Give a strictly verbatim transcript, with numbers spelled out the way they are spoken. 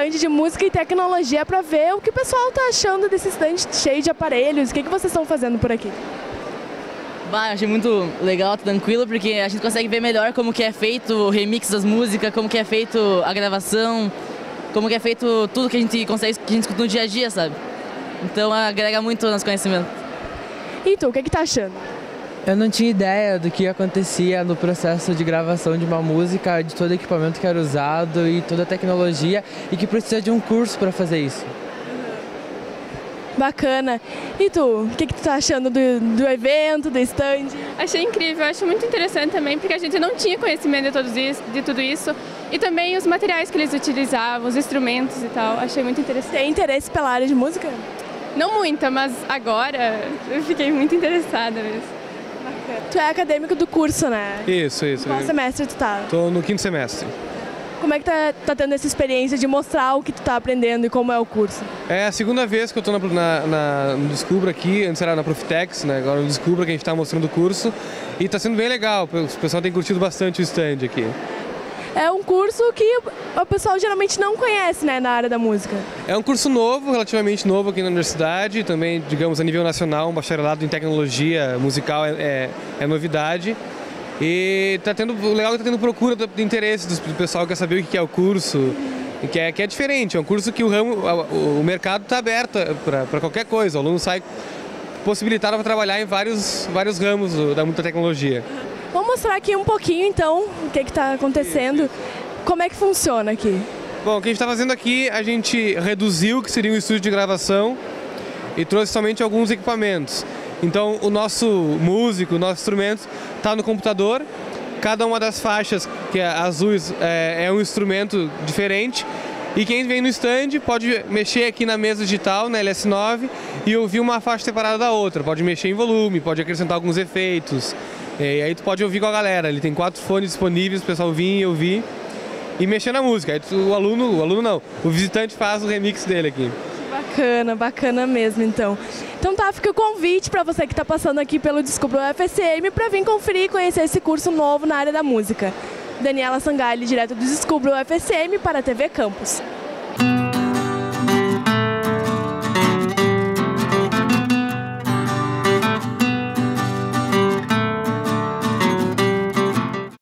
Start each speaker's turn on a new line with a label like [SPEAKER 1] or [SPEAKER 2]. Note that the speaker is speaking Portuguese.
[SPEAKER 1] stand de música e tecnologia para ver o que o pessoal está achando desse stand cheio de aparelhos. O que, que vocês estão fazendo por aqui?
[SPEAKER 2] Bah, achei muito legal, tranquilo, porque a gente consegue ver melhor como que é feito o remix das músicas, como que é feito a gravação, como que é feito tudo que a gente consegue, que a gente escuta no dia a dia, sabe? Então agrega muito nos conhecimentos.
[SPEAKER 1] E tu, o que que tá achando?
[SPEAKER 3] Eu não tinha ideia do que acontecia no processo de gravação de uma música, de todo o equipamento que era usado e toda a tecnologia, e que precisa de um curso para fazer isso.
[SPEAKER 1] Bacana. E tu, o que que tu tá achando do, do evento, do stand?
[SPEAKER 4] Achei incrível, acho muito interessante também, porque a gente não tinha conhecimento de, todos isso, de tudo isso. E também os materiais que eles utilizavam, os instrumentos e tal, achei muito interessante.
[SPEAKER 1] Tem interesse pela área de música?
[SPEAKER 4] Não muita, mas agora eu fiquei muito interessada mesmo.
[SPEAKER 1] Bacana. Tu é acadêmico do curso, né?
[SPEAKER 5] Isso, isso.
[SPEAKER 1] Qual semestre tu tá?
[SPEAKER 5] Tô no quinto semestre.
[SPEAKER 1] Como é que tá, tá tendo essa experiência de mostrar o que tu tá aprendendo e como é o curso?
[SPEAKER 5] É a segunda vez que eu tô na, na, na, no Descubra aqui, antes era na Profitex, né? Agora no Descubra que a gente tá mostrando o curso. E tá sendo bem legal, o pessoal tem curtido bastante o stand aqui.
[SPEAKER 1] É um curso que o pessoal geralmente não conhece, né, na área da música.
[SPEAKER 5] É um curso novo, relativamente novo aqui na universidade, também, digamos, a nível nacional, um bacharelado em tecnologia musical é, é, é novidade. E tá tendo, o legal é que tá tendo procura de interesse do pessoal que quer saber o que é o curso, que é, que é diferente, é um curso que o, ramo, o, o mercado está aberto para qualquer coisa, o aluno sai possibilitado para trabalhar em vários, vários ramos do, da muita tecnologia.
[SPEAKER 1] Vamos mostrar aqui um pouquinho então o que está acontecendo, como é que funciona aqui.
[SPEAKER 5] Bom, o que a gente está fazendo aqui, a gente reduziu o que seria um estúdio de gravação e trouxe somente alguns equipamentos. Então o nosso músico, o nosso instrumento está no computador, cada uma das faixas, que é azuis, é, é um instrumento diferente, e quem vem no stand pode mexer aqui na mesa digital, na L S nove, e ouvir uma faixa separada da outra, pode mexer em volume, pode acrescentar alguns efeitos, e aí tu pode ouvir com a galera, ele tem quatro fones disponíveis, o pessoal vir e ouvir, e mexer na música, aí tu, o aluno, o aluno não, o visitante faz o remix dele aqui.
[SPEAKER 1] Bacana, bacana mesmo então. Então tá, fica o convite para você que está passando aqui pelo Descubra U F S M para vir conferir e conhecer esse curso novo na área da música. Daniela Sangalli, direto do Descubra U F S M para a T V Campus.